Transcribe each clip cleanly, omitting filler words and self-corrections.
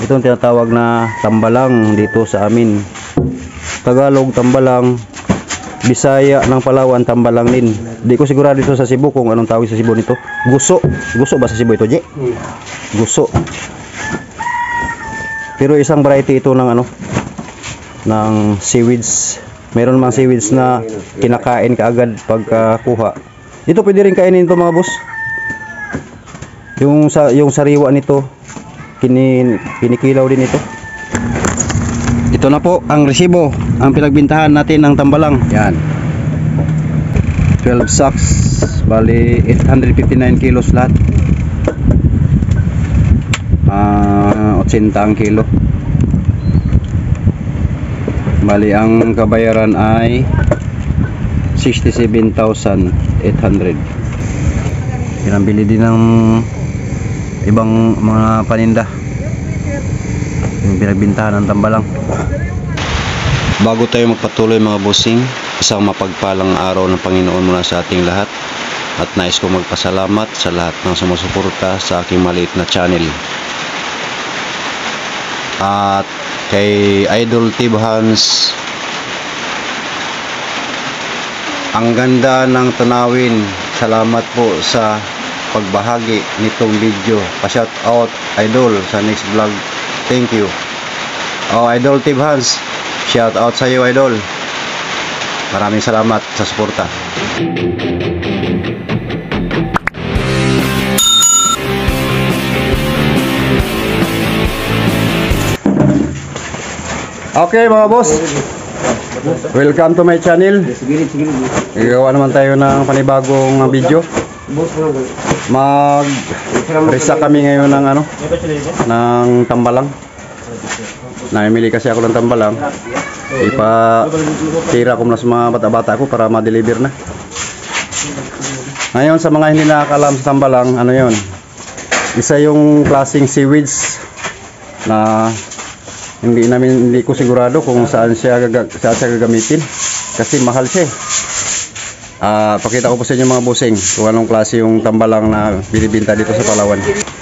Ito ang tinatawag na tambalang dito sa amin. Tagalog, tambalang. Bisaya ng Palawan, tambalang din. Di ko sigurado dito sa Cebu kung anong tawag sa Cebu nito. Guso. Guso ba sa Cebu ito, Je? Guso. Pero isang variety ito ng ano, ng seaweeds. Meron mang seaweeds na kinakain kaagad pagkakuha. Ito pwede rin kainin ito, mga boss. Yung sariwa nito, kinikilaw din ito. Ito na po ang resibo, ang pinagbintahan natin ng tambalang. Yan. 12 sacks, bali 859 kilos lahat. 80 ang kilo. Bali ang kabayaran ay 67,800. Pinambili din ng ibang mga paninda yung pinagbintahan ng tambalang. Bago tayo magpatuloy, mga bossing, isang mapagpalang araw ng Panginoon mula sa ating lahat, at nais ko magpasalamat sa lahat ng sumusuporta sa aking maliit na channel. At kay Idol Tib Hans, ang ganda ng tanawin. Salamat po sa pagbahagi nitong video. Pa-shout out, Idol, sa next vlog. Thank you. Oh, Idol Tib Hans, shout out sa iyo, Idol. Maraming salamat sa suporta. Okay, mga boss, welcome to my channel. Gagawa naman tayo ng panibagong video. Mag-resa kami ngayon ng ano, ng tambalang. Namimili kasi ako ng tambalang. Ipatira ko muna sa mga bata-bata ko para ma-deliver na. Ngayon, sa mga hindi nakakalam sa tambalang, ano yon? Isa yung klaseng seaweeds na hindi ko sigurado kung saan siya gagamitin kasi mahal siya. Pakita ko po sa inyo, mga bossing, kung anong klase yung tambalang na binibinta dito sa Palawan.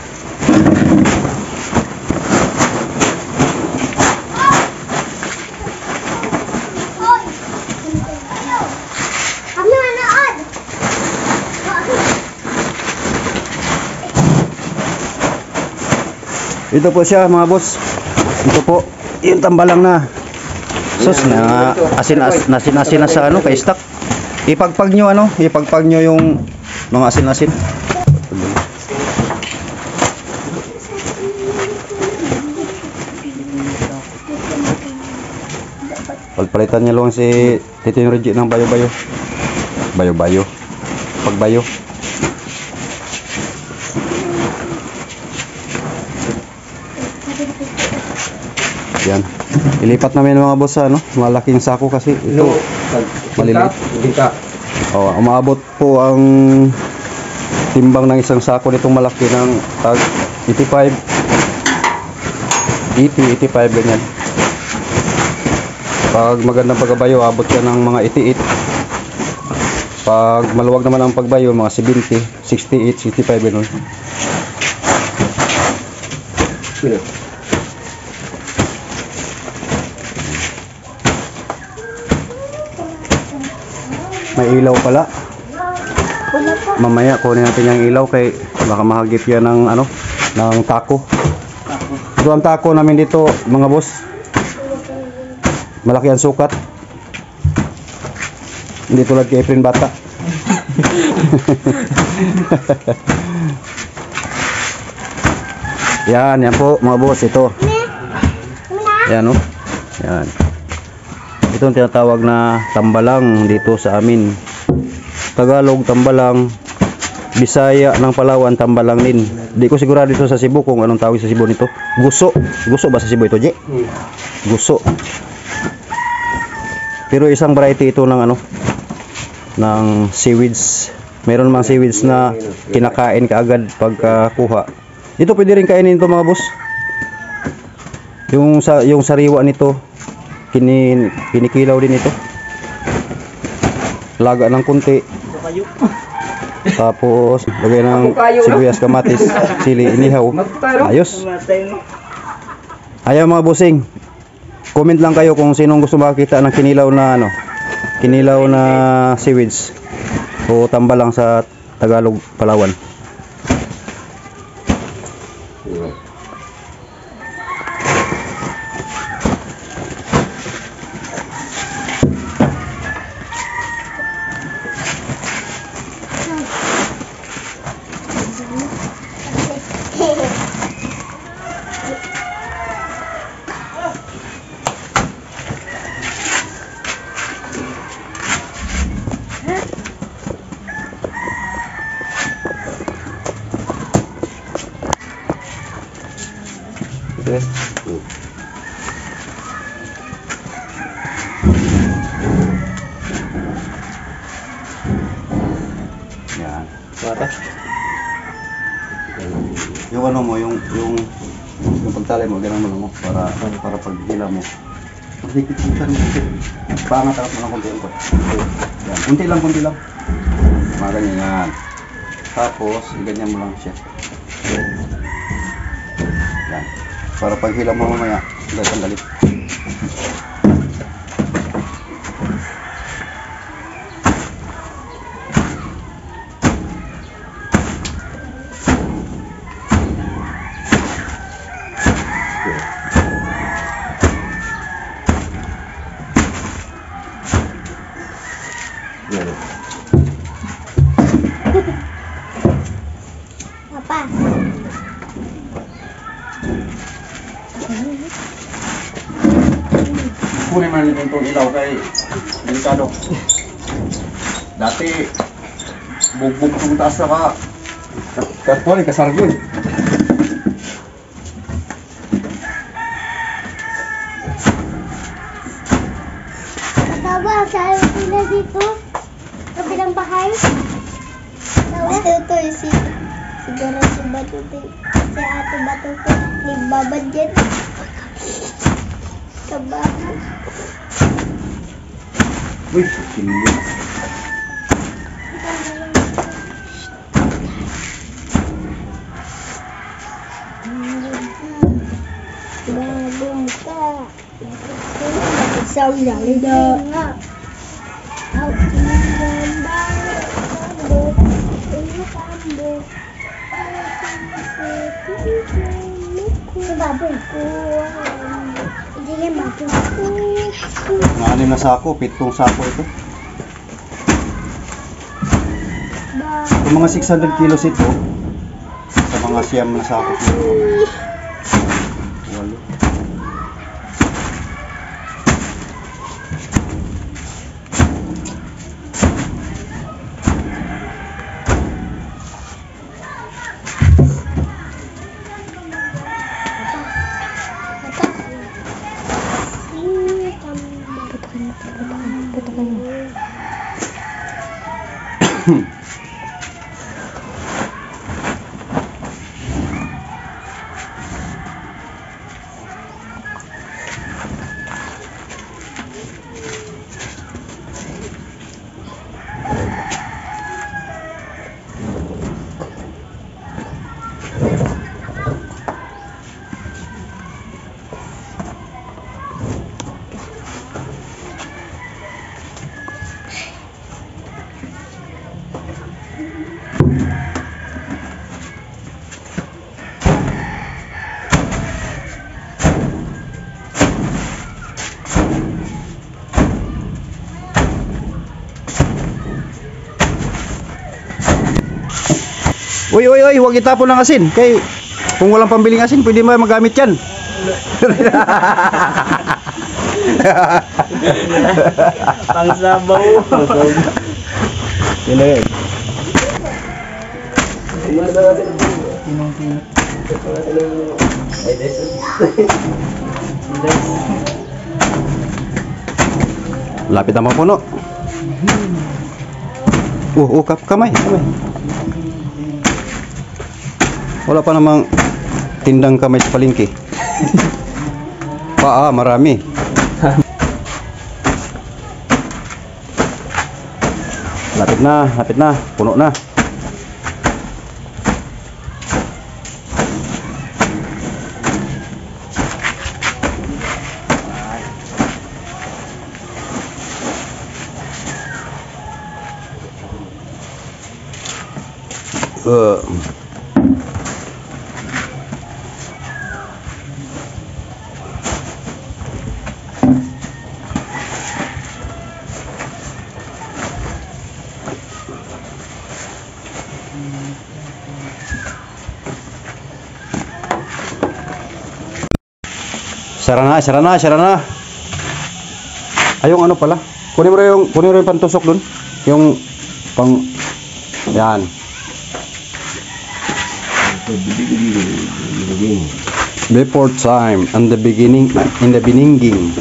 Ito po siya, mga boss. Ito po yung tambalang na sus na asin-asin na sa ano, kay stock. Ipagpag nyo yung mga asin-asin. Pagpalitan niya lang si Tito Reggie ng bayo-bayo. Pagbayo. Yan. Ilipat namin mga boss sa ano, malaking sako kasi ito maliliit. Oh, umabot po ang timbang ng isang sako nitong malaki ng tag 85 ganyan. Pag magandang pagbayo, abot yan ng mga 88. Pag maluwag naman ang pagbayo, mga 70, 68, 65 ganun. May ilaw pala. Mamaya kunin natin yung ilaw kay baka mahagip yan ng ano, ng tako. Ito ang tako namin dito, mga boss. Malaki ang sukat. Hindi tulad kay Efren bata. Yan po mga boss, ito. Yan oh. Yan. Ito ang tinatawag na tambalang dito sa amin. Tagalog, tambalang. Bisaya ng Palawan, tambalang din. Di ko sigurado dito sa Cebu kung anong tawag sa Cebu nito. Guso. Guso ba sa Cebu ito, Je? Guso. Pero isang variety ito ng ano, ng seaweeds. Meron mang seaweeds na kinakain kaagad pagkakuha. Ito pwede rin kainin ito, mga boss. Yung sariwa nito, kinikilaw din ito. Laga ng kunti. Tapos lagay ng sibuyas, kamatis, sili, inihaw. Ayos. Ayaw mga bossing. Comment lang kayo kung sinong gusto makakita ng kinilaw na ano, kinilaw na seaweeds o tambalang sa Tagalog, Palawan. Okay. Yan. Bata. Yung ano mo, yung pagtalay mo, ganun mo para paghila mo. Dikit-dikitan mo. Pangat mo lang konti lang. Yan. Kunti lang. Mga ganyan yan. Tapos, ganyan mo lang siya. Yan. Para paghila mo mamaya, galit. Papa. Kunin man nito itong ilaw kay delikado. Dati bugbog kung taas na ka. Kapon kasargon. Taba, saan sila dito? Kabilang bahay? Ito, siguro si Batuti. Si Ate Batuti. Nagbabad dyan. Taba. Uy, hindi. Bagong ka. Isang lalida. Out in the baboy ko. Hindi yan baboy ko. Mga 6 na sako, 7 sako ito. Kung mga 600 kilos ito, sa mga 9 na sako. Walo. Uy, huwag itapon ng asin. Kay kung walang pambiling asin, pwede mo magamit 'yan. Pangsabaw. Sino yun? Lapit ang mga puno. Kamay. Wala pa namang tindang kamay sa palengke. Paa, marami. Lapit na, puno na. Sara na. Ay, yung ano pala. Kunin mo rin yung pantusok dun. Yung pang yan. Before time and the beginning in the beginning.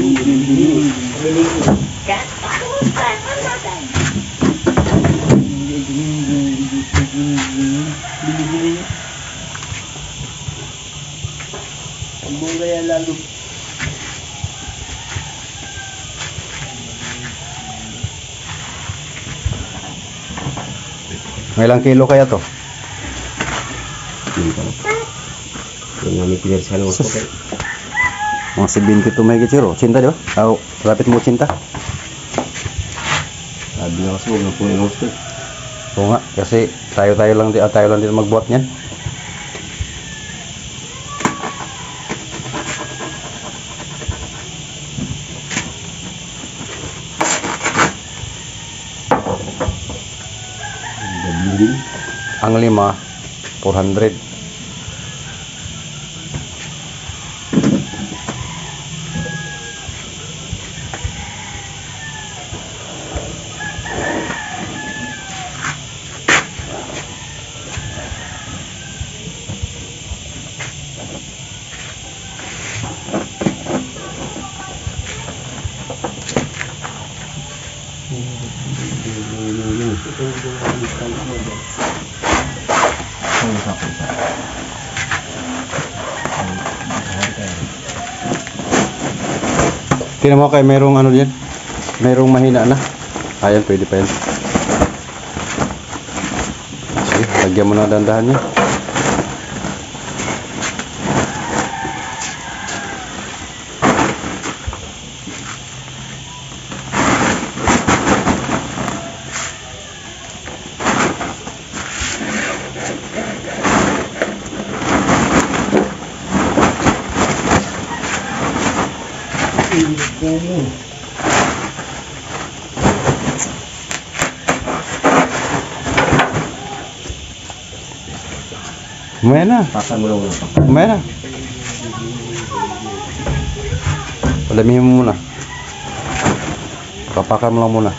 Lalu Ilang kilo kaya to? Sus. Mga 72 may gitsiro. Cinta di ba? Aw, lapit mo cinta. sabi nga kasi huwag na po yung gusto. Oo nga, kasi tayo lang din magbuhat niyan. Ang 5, 400. Tingnan mo kay merong ano diyan. Merong mahina na. Ayan, pwede pa yan. Sige, lagyan mo na dandahan niya. Umaya na. Pasan mo lang muna. Umaya na. Palamihin mo muna. Papakan mo lang muna.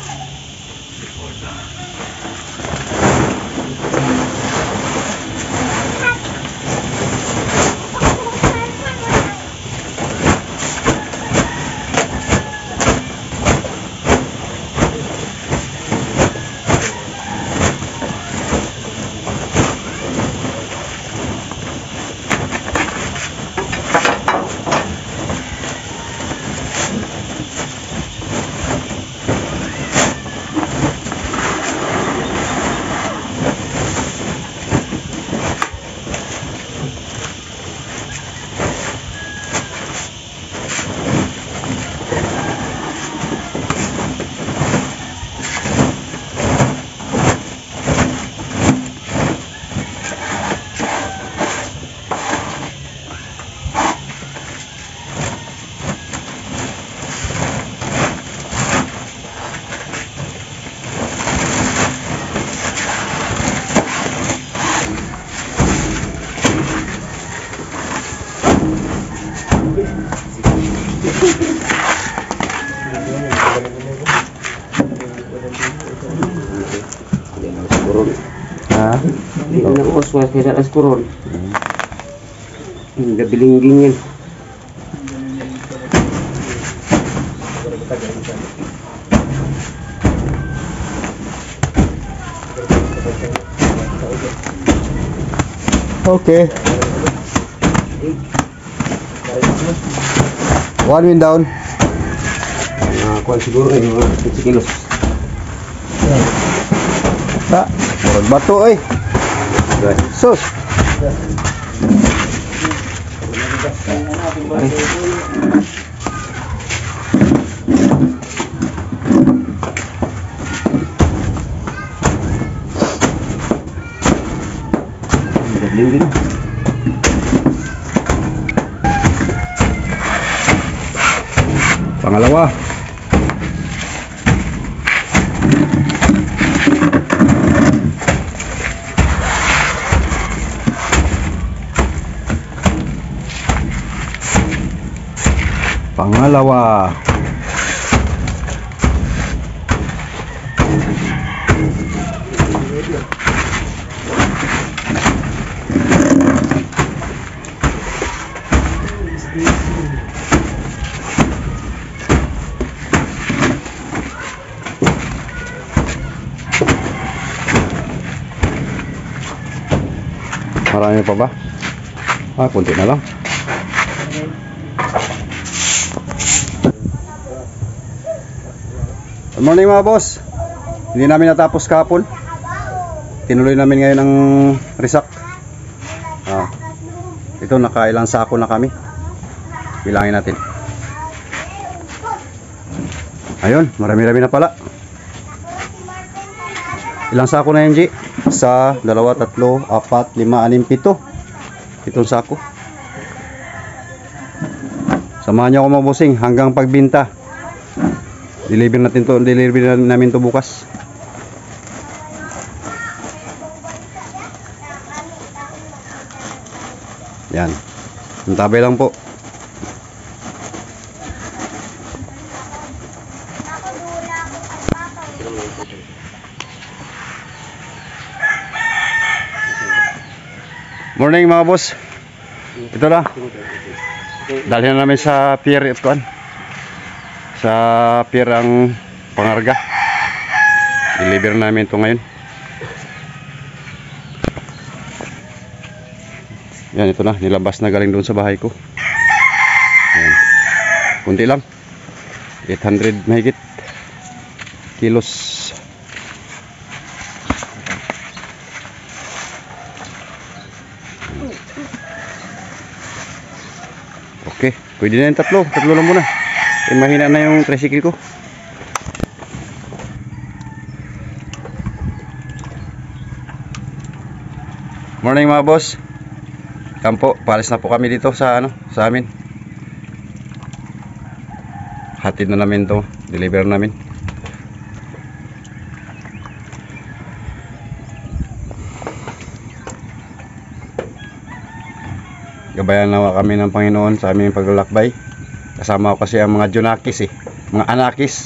Ha? Hindi na ko uswas kaya sa kurol. Hindi bilingging yan. Okay. One wind down. Kuan siguro yung mga 50 kilos. Ta, murag bato ay. Sus. Dilim din. Pangalawa. Pangalawa. Marami pa ba? Kunti na lang. Good morning mga boss. Hindi namin natapos kahapon. Tinuloy namin ngayon ang resak. Ito, nakailang sako na kami. Bilangin natin. Ayun, marami-rami na pala. Ilang sako na yan, G? 1, 2, 3, 4, 5, 6, 7. Itong sako. Samahan niyo ako mga bossing hanggang pagbinta. Deliver namin to bukas. Yan. Antabay lang po. Morning mga boss. Ito na. Dalhin na namin sa pier ito. Sa pier ang Pangarga. Deliver namin ito ngayon. Yan, ito na. Nilabas na galing doon sa bahay ko. Yan. Kunti lang. 800 mahigit kilos. Okay, pwede na yung tatlo lang muna. Mahina na yung tricycle ko. Morning mga boss. Yan po, palis na po kami dito sa sa amin. Hatid na namin to, deliver namin. Gabayan nawa kami ng Panginoon sa aming paglalakbay. Kasama ko kasi ang mga Junakis mga Anakis.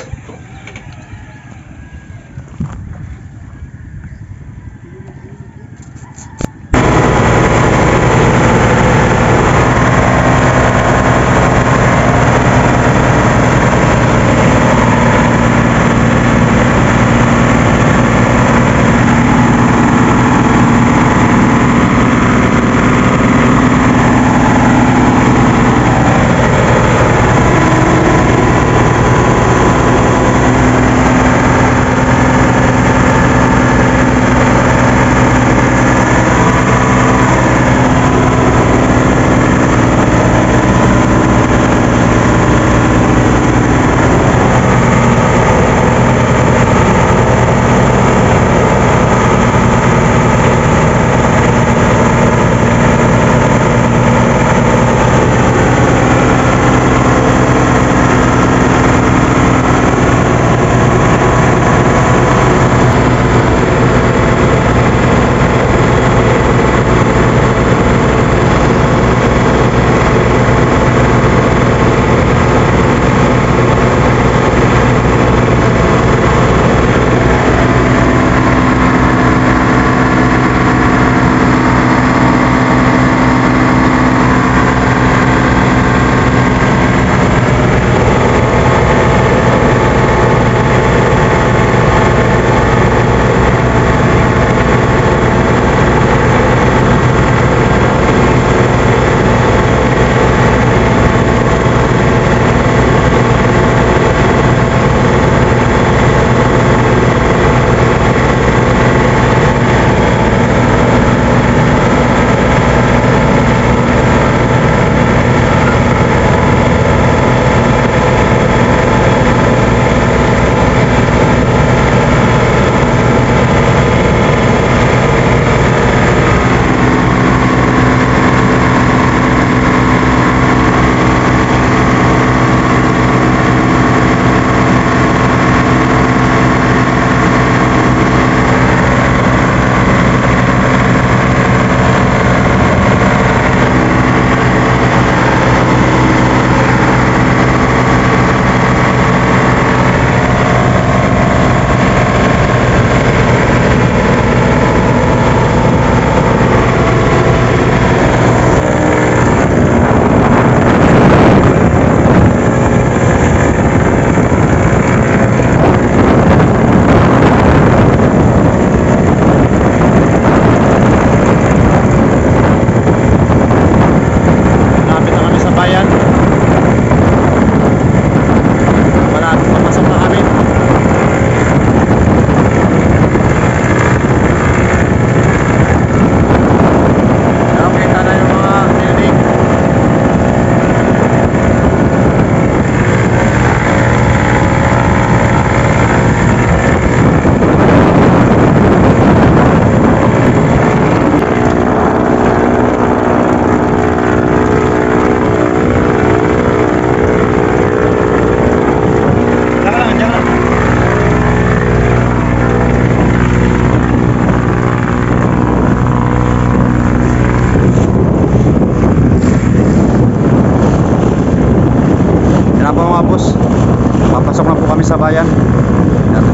namin sa bayan. Yan.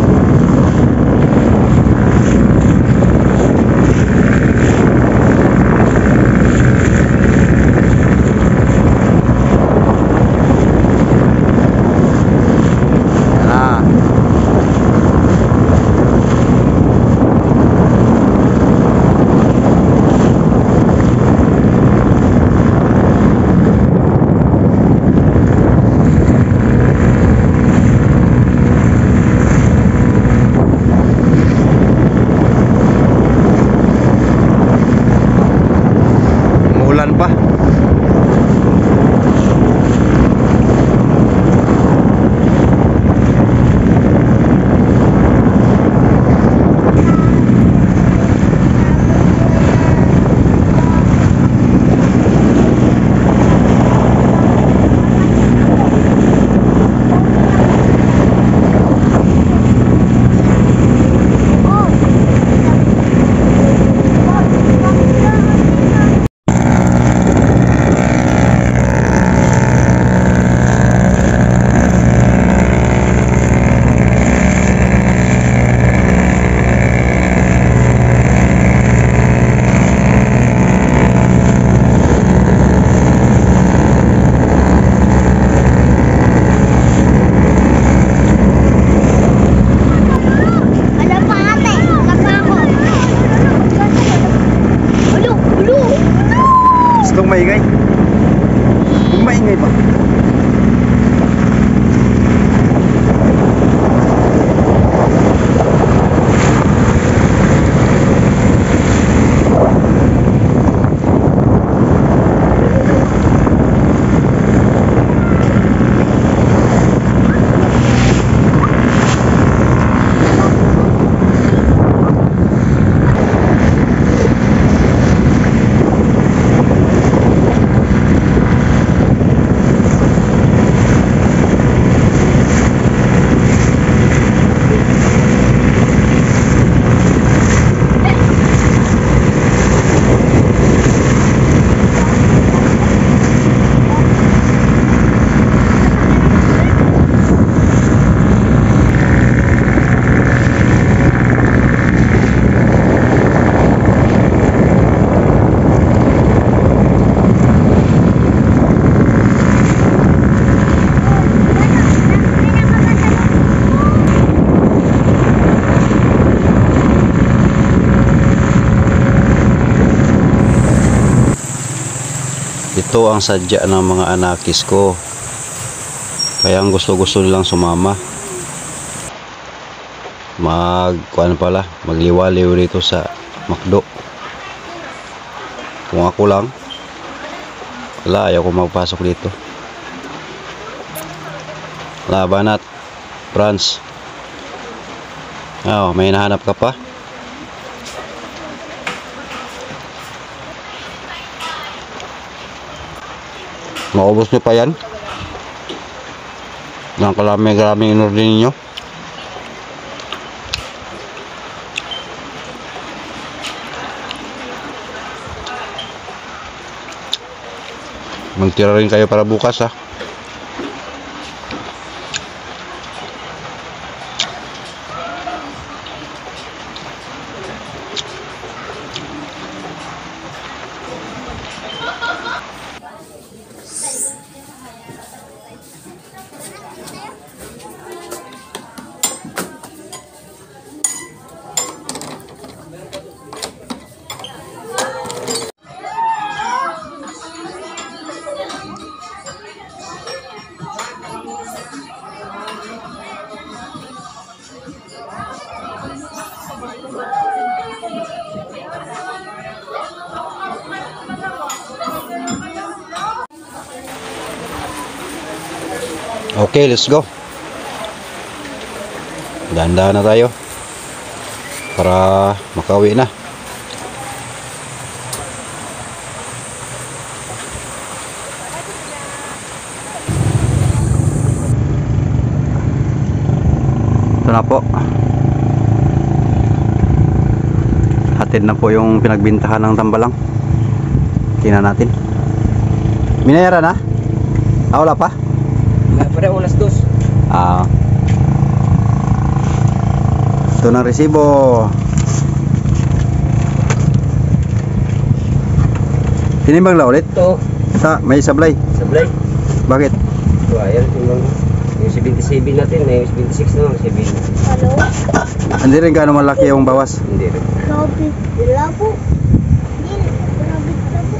Umuulan pa. Gusto mong maingay? Yung maingay pa. Ito ang sadya ng mga anakis ko. Kaya ang gusto-gusto nilang sumama. Magliwaliw dito sa McDo. Kung ako lang, wala, ayaw ko magpasok dito. Labanat, Franz. Oh, may nahanap ka pa? Maubos nyo pa yan? Nang kalaming inorder ninyo? Magtira rin kayo para bukas, ha? Okay, let's go. Dahan-dahan na tayo para makauwi na. Ito na po. Hatid na po yung pinagbintahan ng tambalang. Tingnan natin. Minera na? Ah, wala pa? Pada oras dos. Ito na resibo. Tinimbang lang ulit? Ito, May sablay. sablay. Bakit? Ito, ayan, yung 77 natin, yung 76 naman, 7. Hello? Hindi rin gaano malaki yung bawas. Hindi rin. Grabe. Labo. Hindi. Grabe. Labo.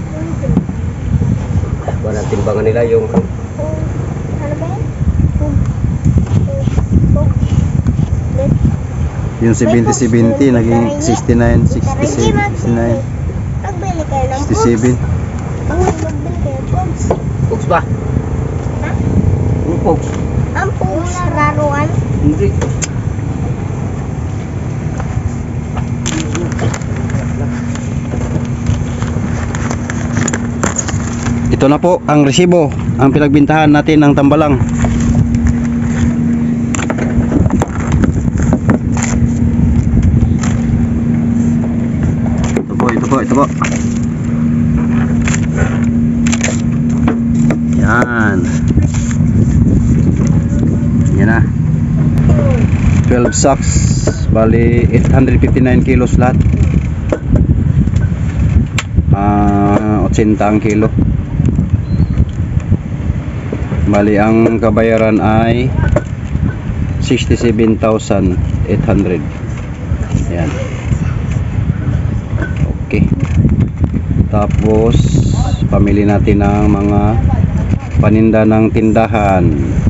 Wala timbangan nila yung Ano ba yan? Yung 70-70 naging 69, 67, 69, Nagbili kayo ng books. 67. Nagbili kayo ng books. Pogs ba? Ha? Yung Pogs? Ang books, laruan. Hindi. Ito na po ang resibo, ang pinagbintahan natin ng tambalang. Ito po. Yan. Yan na. 12 sacks, bali 859 kilos lahat. 80 ang kilo. Bali ang kabayaran ay 67,800. Ayan. Okay. Tapos pamili natin ng mga paninda ng tindahan.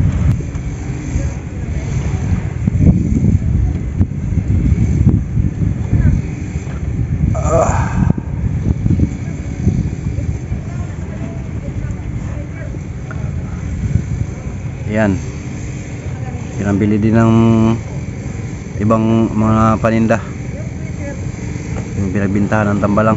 Ayan. Pinambili din ng ibang mga paninda. Yung pinagbintahan ng tambalang.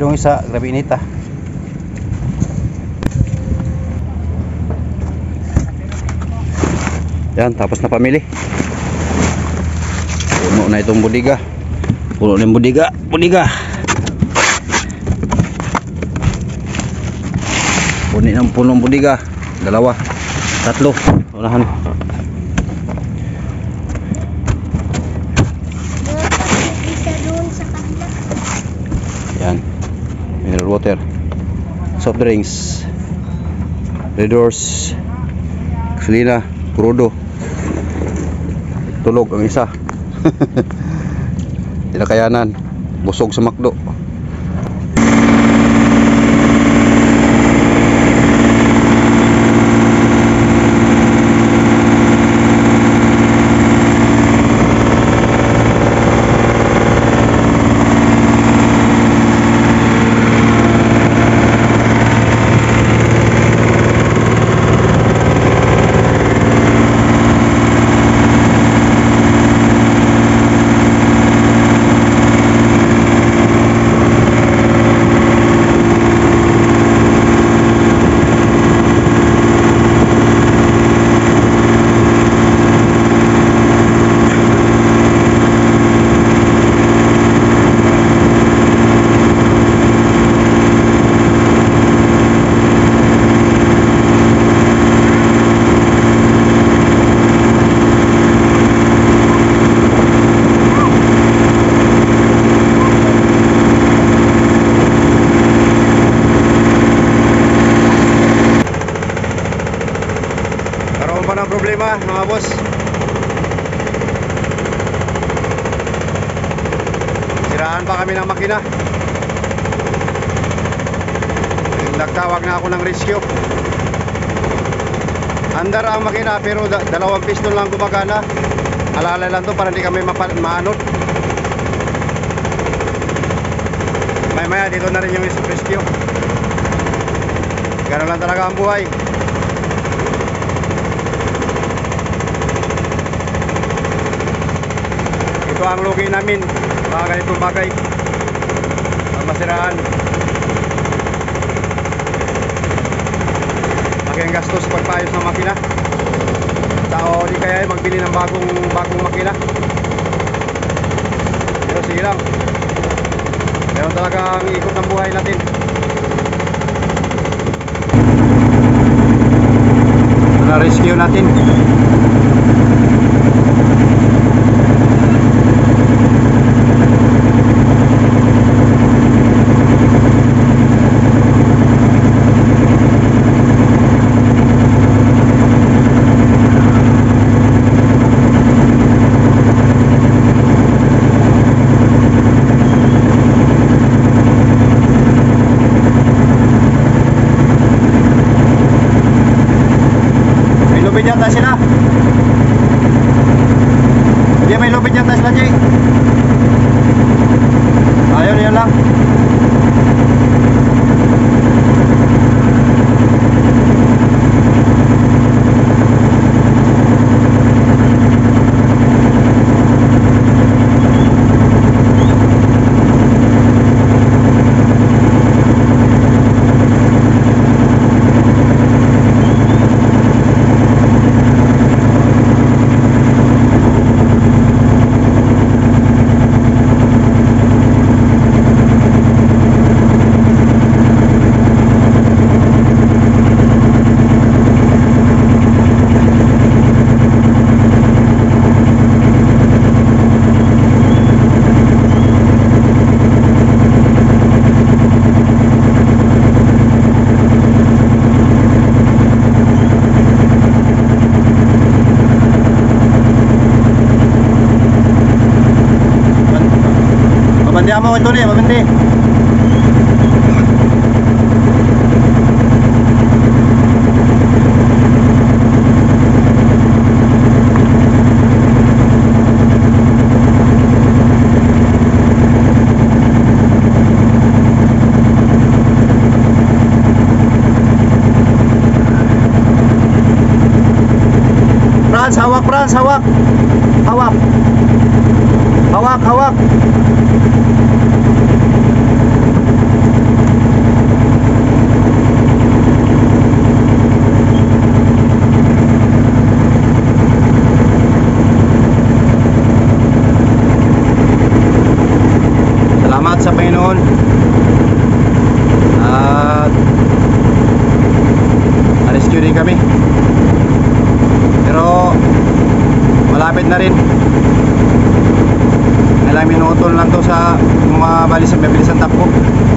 yung isa, grabe init ah. Yan, tapos na pamili. Puno na itong budiga. Puno na yung budiga. Budiga. Puno ng punong budiga. Dalawa. Tatlo. Unahan. Isa doon sa kanila. Yan. Mineral water. Soft drinks. Red Doors. Gasolina. Crudo. Tulog ang isa. Tinakayanan. Busog sa McDo. Problema mga boss, siraan pa kami ng makina. Nagtawag na ako ng rescue. Andar ang makina pero dalawang piston lang gumagana. Alala lang to para hindi kami maanod. Maya dito na rin yung rescue. Ganun lang talaga ang buhay. Ito ang lugi namin, mga ganitong bagay ang masiraan. Laki ang gastos pagpaayos ng makina. Tao di kaya magbili ng bagong makina. Pero sige lang, meron talagang ikot ng buhay natin. Ito na rescue natin. Lubid yata sila. Hindi may lubid yata sila, Jay. Ayun, yun lang. Mabandihan mo ito niya, mabandi. Franz, hawak Franz, hawak. Hawak. Hawak, hawak. bali sa mabilis ang takbo.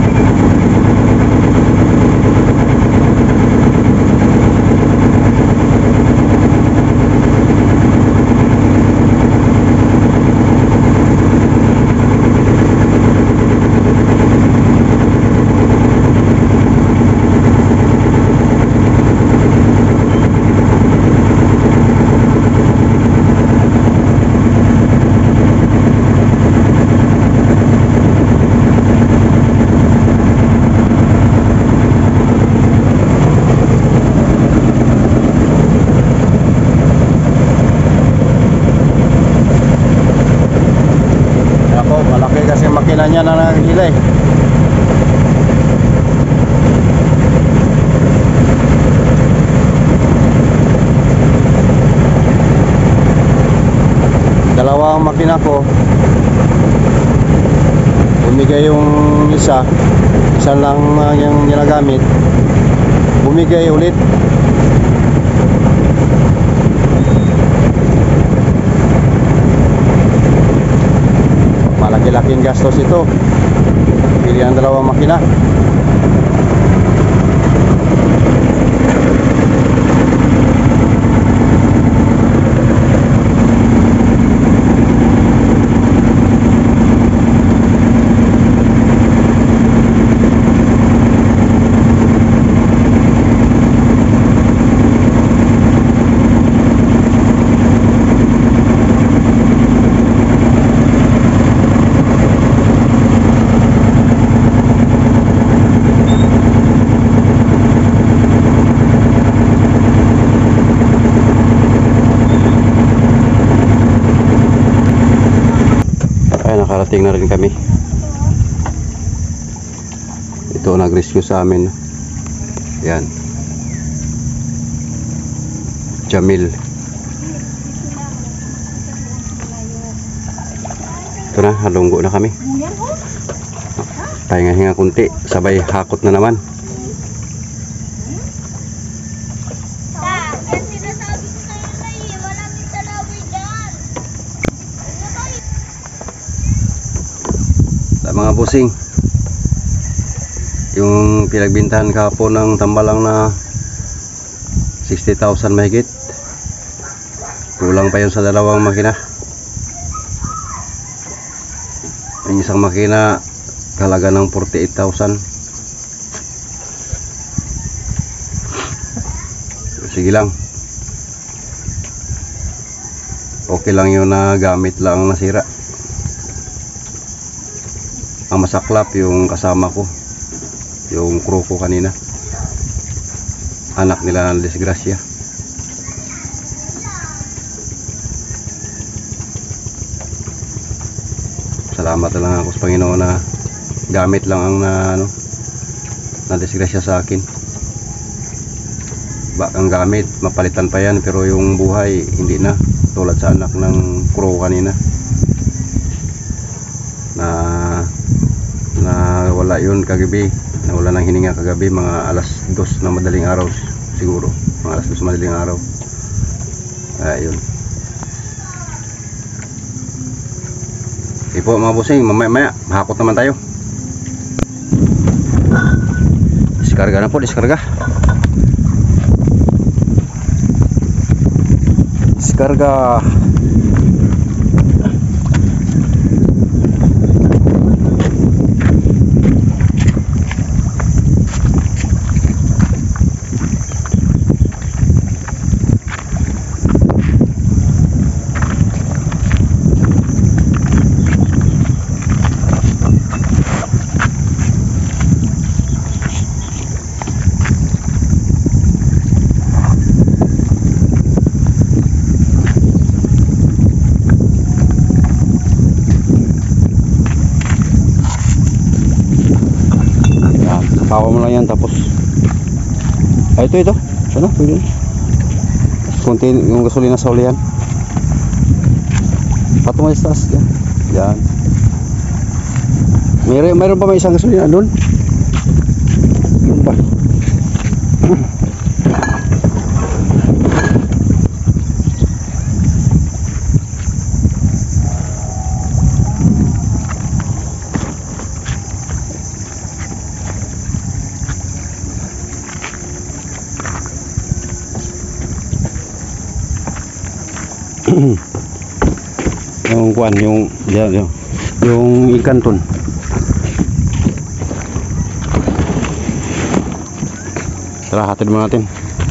Malaki kasi makina niya na nakakila eh. Dalawang makina ko, bumigay yung isa lang yung ginagamit, bumigay ulit. Malaki-laking gastos ito. Pili ang dalawang makina. Nakarating na rin kami. Ito nag-rescue sa amin. Yan, Jamil. Ito na, halunggo na kami. Pahinga-hinga kunti, sabay hakot na naman. Mga busing, yung pinagbintahan kahapon ng tambalang na 60,000 mahigit, kulang pa yun sa dalawang makina. Yung isang makina halaga ng 48,000. Sige lang, okay lang yun na gamit lang nasira. Ang masaklap yung kasama ko, yung crew ko kanina, anak nila ng disgrasya. Salamat na lang ako sa Panginoon na gamit lang ang na disgrasya sa akin. Ang gamit mapalitan pa yan, pero yung buhay hindi na, tulad sa anak ng crew kanina na wala yun kagabi, na wala nang hininga kagabi, mga alas 2 na madaling araw siguro, mga alas 2 madaling araw. Ayun. Okay po mga busing, mamaya hakot naman tayo. Diskarga na po, diskarga. Diskarga. Pawa mo lang yan, tapos ito sana pwede kunti yung gasolina sa ulian, patungo sa taas yan. Yan, mayroon pa may isang gasolina doon. Yun ba? Yung kuan, yung ikanton. Tara, hatid mo natin.